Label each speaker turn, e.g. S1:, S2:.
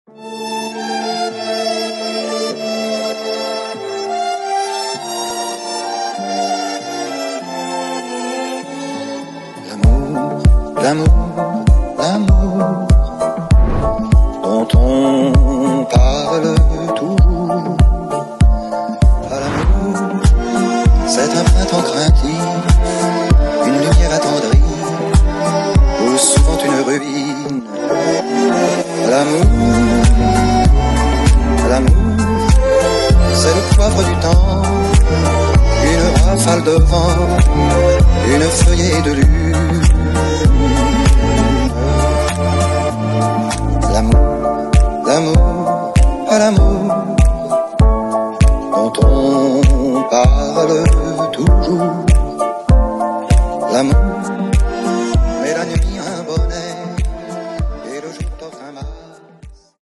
S1: L'amour, l'amour dont on parle toujours. Ah, l'amour, c'est un printemps craintif, une lumière attendrie, ou souvent une ruine. L'amour, l'amour, c'est le poivre du temps, une rafale de vent, une feuillée de lune. L'amour, l'amour, à l'amour dont on parle toujours.